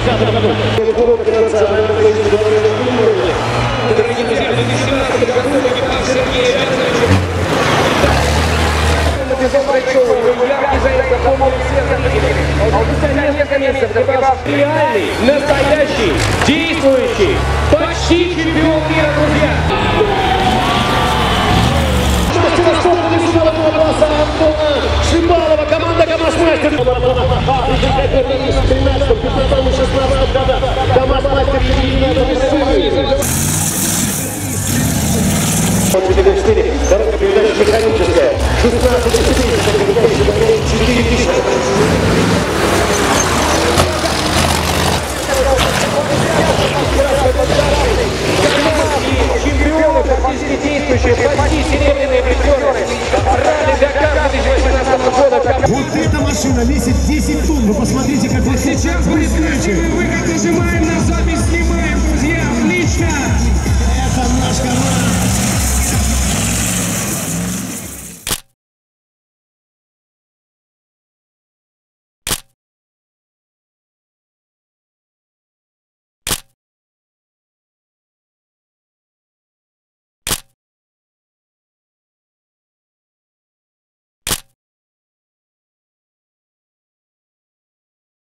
2010 году. Дорогие друзья, в 2017 году экипаж Сергея Вятичева. Яркий за это помнил все зрители. А спустя несколько месяцев экипаж реальный, настоящий, действующий, почти чемпион мира, друзья. Антона Шибалова, команда КамАЗ-мастер. КамАЗ-мастер дорога передача механическая. 16 чемпионы, практически действующие, почти серебряные призеры. Ралли Дакар 2018 года. Вот эта машина весит 10 тонн. Вы посмотрите, как вот сейчас будет